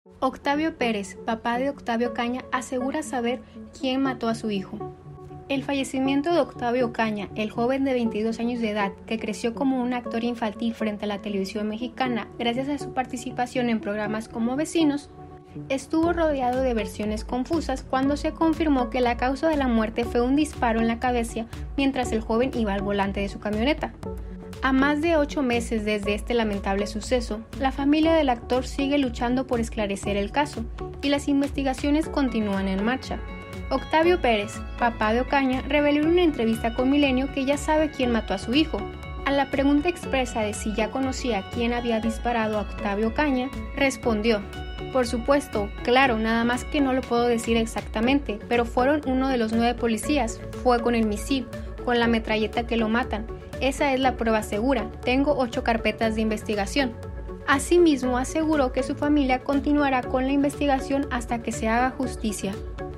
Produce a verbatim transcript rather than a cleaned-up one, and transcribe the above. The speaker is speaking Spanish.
Octavio Pérez, papá de Octavio Ocaña, asegura saber quién mató a su hijo. El fallecimiento de Octavio Ocaña, el joven de veintidós años de edad que creció como un actor infantil frente a la televisión mexicana gracias a su participación en programas como Vecinos, estuvo rodeado de versiones confusas cuando se confirmó que la causa de la muerte fue un disparo en la cabeza mientras el joven iba al volante de su camioneta. A más de ocho meses desde este lamentable suceso, la familia del actor sigue luchando por esclarecer el caso y las investigaciones continúan en marcha. Octavio Pérez, papá de Ocaña, reveló en una entrevista con Milenio que ya sabe quién mató a su hijo. A la pregunta expresa de si ya conocía quién había disparado a Octavio Ocaña, respondió: por supuesto, claro, nada más que no lo puedo decir exactamente, pero fueron uno de los nueve policías, fue con el misil, con la metralleta que lo matan. Esa es la prueba segura, tengo ocho carpetas de investigación. Asimismo, aseguró que su familia continuará con la investigación hasta que se haga justicia.